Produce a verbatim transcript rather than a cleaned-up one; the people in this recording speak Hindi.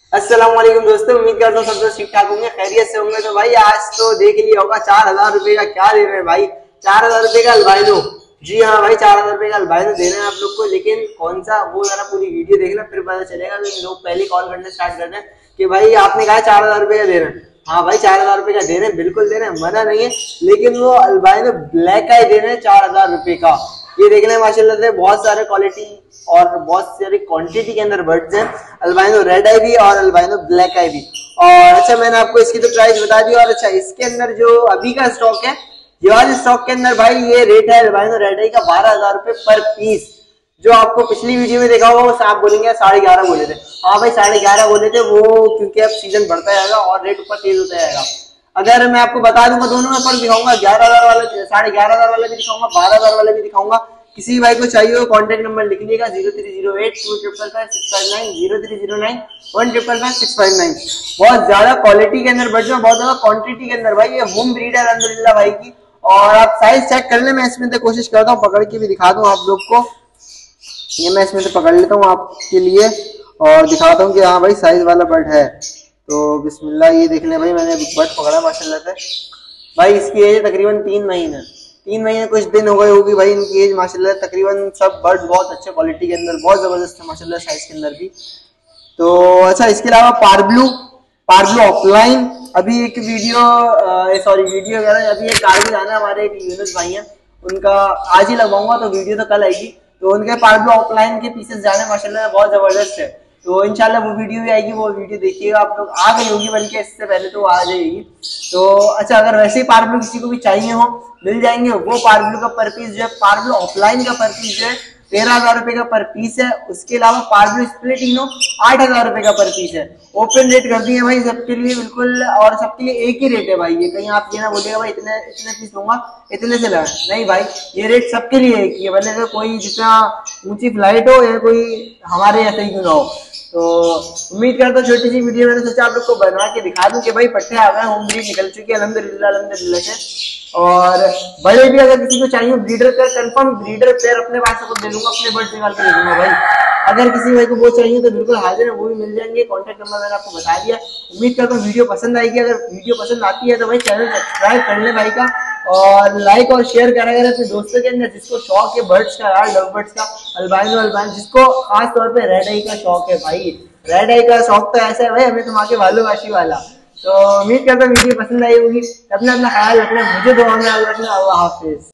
अस्सलाम वालेकुम दोस्तों, उम्मीद करता हूँ सब लोग ठीक ठाक होंगे, खैरियत से होंगे। तो भाई आज तो देख लिया होगा चार हजार रुपए का क्या दे रहे हैं भाई। चार हजार रुपए का अल्बाइनो। जी हाँ भाई, चार हजार रुपए का अल्बाइनो दे रहे हैं आप लोग को। लेकिन कौन सा, वो जरा पूरी वीडियो देखना, फिर पता चलेगा। तो लोग पहले कॉल करने स्टार्ट कर रहे हैं कि भाई आपने कहा चार हजार रुपए का दे रहे हैं। हाँ भाई, चार हजार रुपए का दे रहे हैं, बिल्कुल दे रहे हैं, मना नहीं है। लेकिन वो अल्बाइनो ब्लैक का ही दे रहे हैं चार हजार रुपए का। ये देखने में माशाल्लाह से बहुत सारे क्वालिटी और बहुत सारी क्वांटिटी के अंदर बर्ड्स हैं। अल्बाइनो रेड आई भी और अल्बाइनो ब्लैक आई भी। और अच्छा, मैंने आपको इसकी तो प्राइस बता दी। और अच्छा, इसके अंदर जो अभी का स्टॉक है, ये वाले स्टॉक के अंदर भाई ये रेट है अल्बाइनो रेड आई का बारह हजार रुपए पर पीस। जो आपको पिछली वीडियो में देखा होगा वो आप बोलेंगे साढ़े ग्यारह बोले थे। हाँ भाई, साढ़े ग्यारह बोले थे वो, क्योंकि अब सीजन बढ़ता जाएगा और रेट ऊपर तेज होता जाएगा। अगर मैं आपको बता दूंगा, दोनों में पर दिखाऊंगा, ग्यारह हजार वाला, साढ़े ग्यारह हजार वाला भी दिखाऊंगा, बारह हजार वाला भी दिखाऊंगा। किसी भाई को चाहिए हो कॉन्टेक्ट नंबर लिख लीजिएगा, zero three zero eight two triple five six five nine, zero three zero nine one triple five six five nine. बहुत ज्यादा क्वालिटी के अंदर बर्ड्स में, बहुत ज्यादा क्वांटिटी के अंदर भाई। ये होम ब्रीड है अल्हम्दुलिल्लाह भाई की। और आप साइज चेक कर ले, मैं इसमें तो कोशिश करता हूँ पकड़ के भी दिखा दूं आप लोग को। ये मैं इसमें से पकड़ लेता हूँ आपके लिए और दिखाता हूँ कि हाँ भाई साइज वाला बर्ड है। तो बिस्मिल्लाह, ये देख ले भाई, मैंने बर्ड पकड़ा माशाल्लाह से। भाई इसकी एज तकरीबन तीन महीने तीन महीने कुछ दिन हो गए होगी भाई इनकी एज माशाल्लाह। तकरीबन सब बर्ड बहुत अच्छे क्वालिटी के अंदर, बहुत जबरदस्त है माशाल्लाह साइज के अंदर भी। तो अच्छा, इसके अलावा पारब्लू पारब्लू ऑफलाइन अभी एक वीडियो, सॉरी वीडियो वगैरह, अभी एक कारगिल आना, हमारे एक यूनुस भाई हैं, उनका आज ही लगवाऊंगा, तो वीडियो तो कल आएगी। तो उनके पारब्लू ऑफलाइन के पीसेस जाने माशाल्लाह बहुत जबरदस्त है। तो इंशाल्लाह वो वीडियो भी आएगी, वो वीडियो देखिएगा आप लोग। आ गई होगी बल्कि इससे पहले तो आ जाएगी। तो अच्छा, अगर वैसे ही पारब्लू किसी को भी चाहिए हो, मिल जाएंगे। वो पारब्लू का पर पीस जो है, पारब्लू ऑफलाइन का पर पीस जो है तेरह हजार रुपए का पर पीस है। उसके अलावा पारब्लू स्प्लिट इनो आठ हजार रुपए का पर पीस है। ओपन रेट कर दिए भाई सबके लिए बिल्कुल, और सबके लिए एक ही रेट है भाई। ये कहीं आप ये ना बोलिएगा भाई इतने इतने पीस लूंगा इतने से लगा, नहीं भाई, ये रेट सबके लिए एक ही है। भले कोई जितना ऊंची फ्लाइट हो या कोई हमारे ऐसे ही क्यों ना हो। तो उम्मीद करता हूँ छोटी सी वीडियो मैंने सोचा आप लोग को बना के दिखा दूं कि भाई पट्टे आ गए, होम ब्रीड निकल चुकी है अल्हम्दुलिल्लाह अल्हम्दुलिल्लाह से। और बड़े भी अगर किसी को चाहिए ब्रीडर का, कंफर्म ब्रीडर पेयर अपने पास को दे दूंगा, अपने बर्ड निकाल के दे दूंगा भाई। अगर किसी भाई को वो चाहिए तो बिल्कुल हाजिर है, वो भी मिल जाएंगे। कॉन्टेक्ट नंबर मैंने आपको बता दिया। उम्मीद करता हूँ वीडियो पसंद आएगी। अगर वीडियो पसंद आती है तो भाई चैनल सब्सक्राइब कर ले भाई का, और लाइक और शेयर करा करें अपने दोस्तों के अंदर जिसको शौक है बर्ड्स का यार, लव बर्ड्स का, अल्बाइनो अल्बाइनो, जिसको खास तौर पे रेड आई का शौक है भाई। रेड आई का शौक तो ऐसा है भाई, हमें तुम्हारे वालों वाला। तो उम्मीद करता हूँ वीडियो पसंद आई होगी। अपना अपना ख्याल रखना, मुझे दुआ में याद रखना। अल्लाह हाफिज।